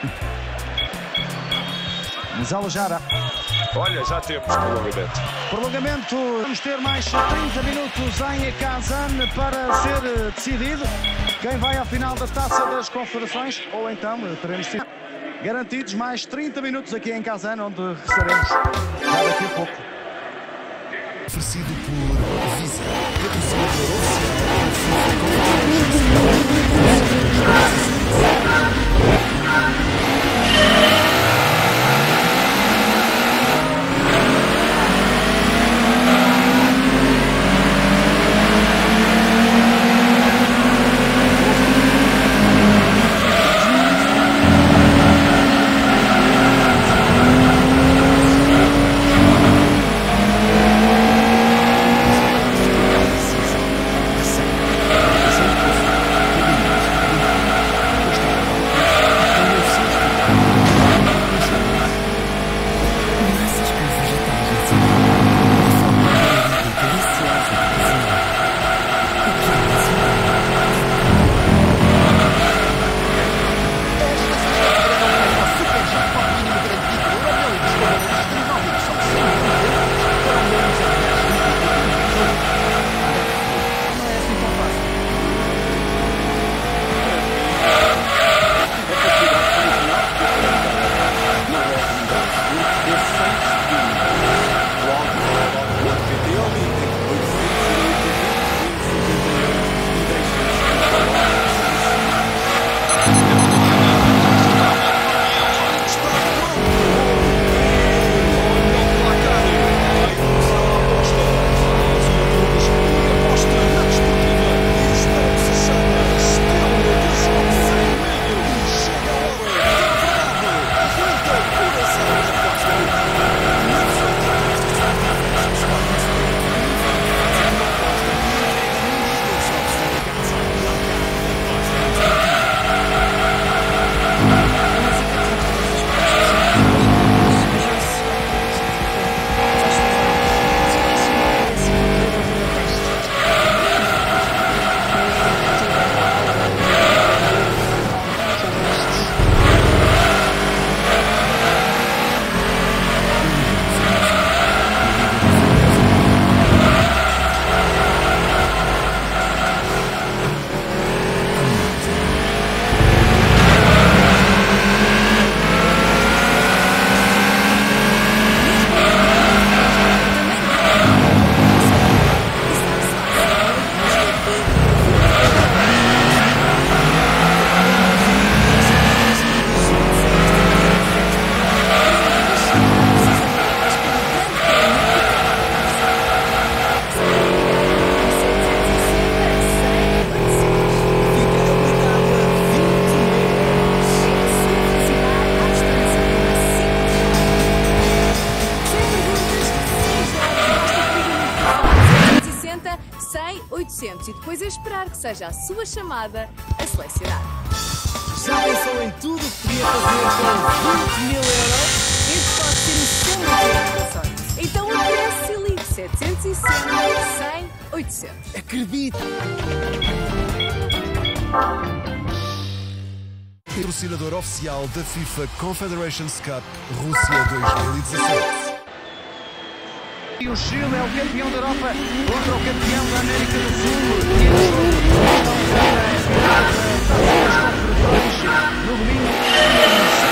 Zalajara. Olha, já temos prolongamento. Prolongamento, vamos ter mais 30 minutos em Kazan para ser decidido quem vai à final da Taça das Confederações, ou então teremos garantidos mais 30 minutos aqui em Kazan, onde estaremos já daqui a pouco. Oferecido por Visa, patrocinador oficial. E depois é esperar que seja a sua chamada a selecionar. Já pensou em tudo o que podia fazer com 20.000 euros? Este pode ser o seu motivo da sorte. Então oferece e ligue 760 100 800. Acredite! Patrocinador oficial da FIFA Confederations Cup Rússia 2017. E o Chile é o campeão da Europa contra o campeão da América do Sul. E o jogo no domingo.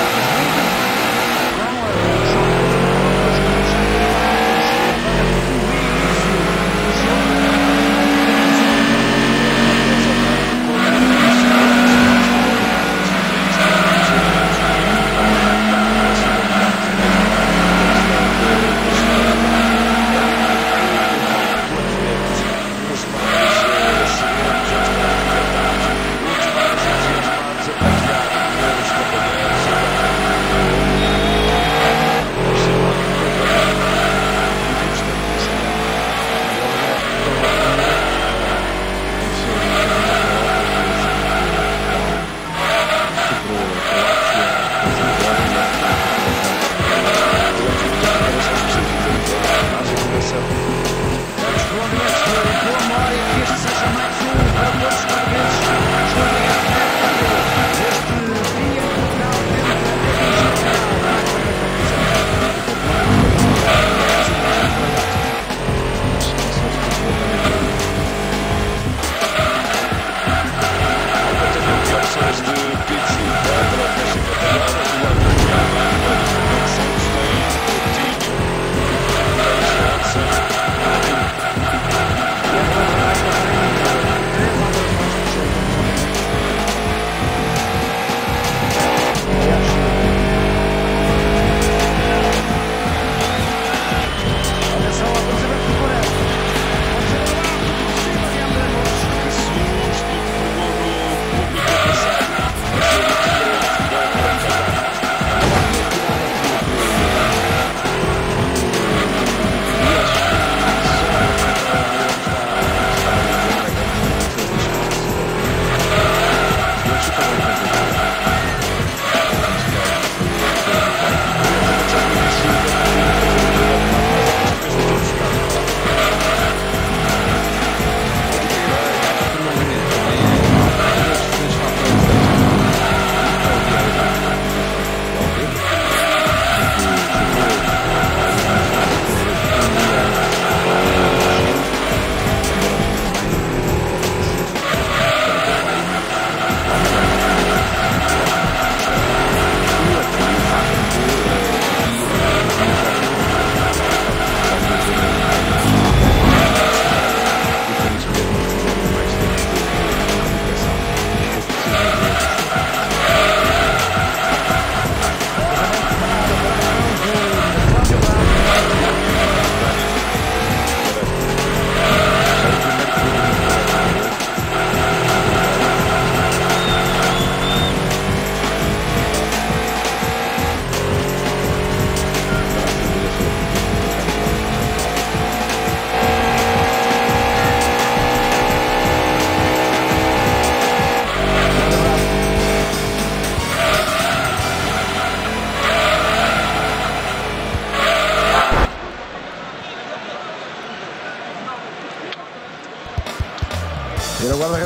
Os mais entusiasmados a partilhar os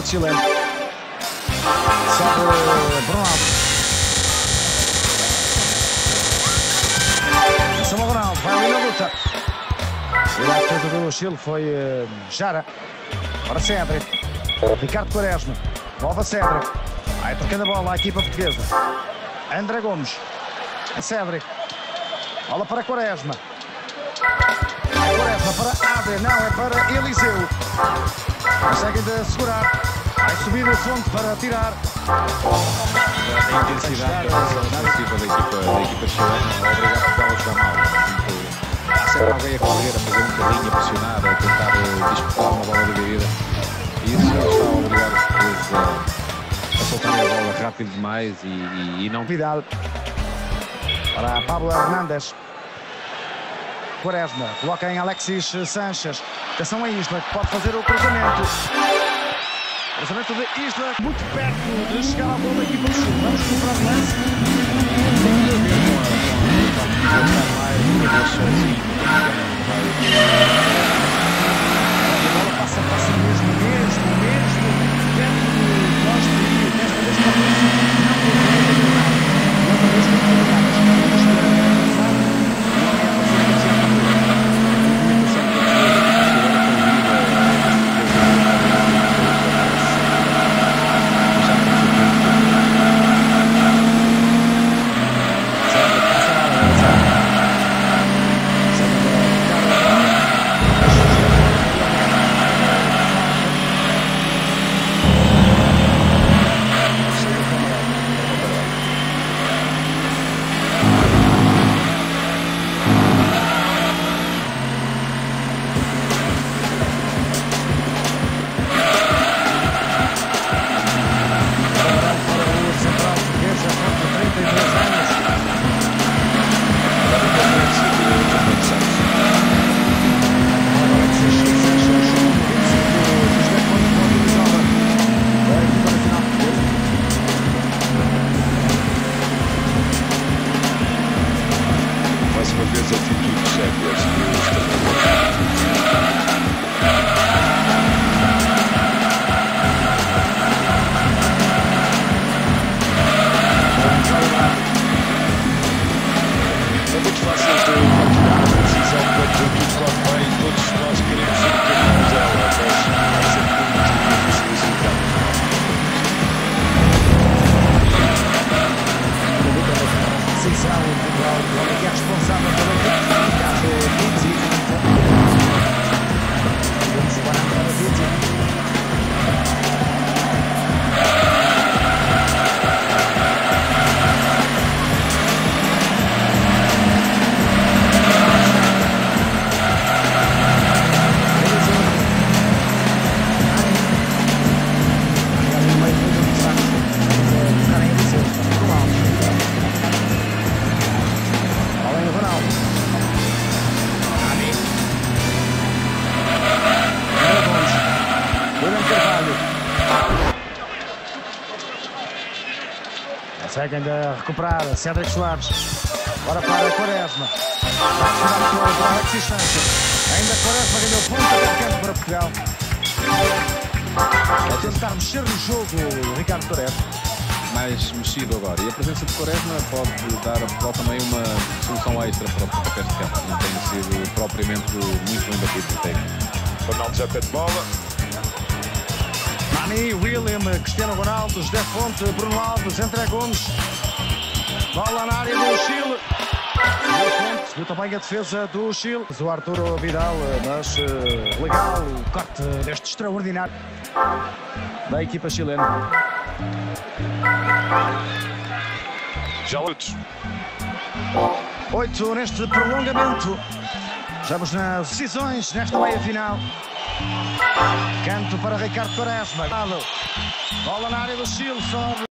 guarda-redes chileno. Sobe Ronaldo. Atenção ao Ronaldo, vai ali na luta. E a defesa do Chile foi Jara. Para Cédric. Ricardo Quaresma. Volta Cédric. Vai trocando a bola à equipa portuguesa. André Gomes. Cédric. Bola para Quaresma. Quaresma para Abre. Não, é para Eliseu. Conseguem de segurar. Vai subir o fonte para tirar. A intensidade ofensiva da equipa chilena é obrigada a jogar mal. Há sempre alguém a correr, a fazer um bocadinho, a pressionar, a tentar disputar uma bola dividida. E isso já está obrigado a soltar a bola rápido demais e não... Vidal. Para Pablo Hernández. Quaresma. Coloca em Alexis Sanches. Atenção a Isla, que pode fazer o cruzamento. Cruzamento de Isla, muito perto de chegar à bola da equipa do Chile. Vamos comprar o lance. A bola passa mesmo perto de Costa e desta vez para o Conseguem de recuperar Cédric Soares. Agora para Quaresma. Para Alexis Sanches. Ainda Quaresma ganhou ponto de canto para Portugal. A tentar mexer no jogo Ricardo Quaresma. Mais mexido agora. E a presença de Quaresma pode dar a Portugal também uma solução extra para o pontapé de campo. Não tem sido propriamente muito bem batido por técnico. Ronaldo já pede bola. Nani, William, Cristiano Ronaldo, José Fonte, Bruno Alves, André Gomes. Bola na área do Chile. Viu também a defesa do Chile. O Arturo Vidal, mas legal o corte deste extraordinário da equipa chilena. Já outros. 8 neste prolongamento. Estamos nas decisões nesta meia-final. Canto para Ricardo Quaresma. Bola na área do Chile, sobe.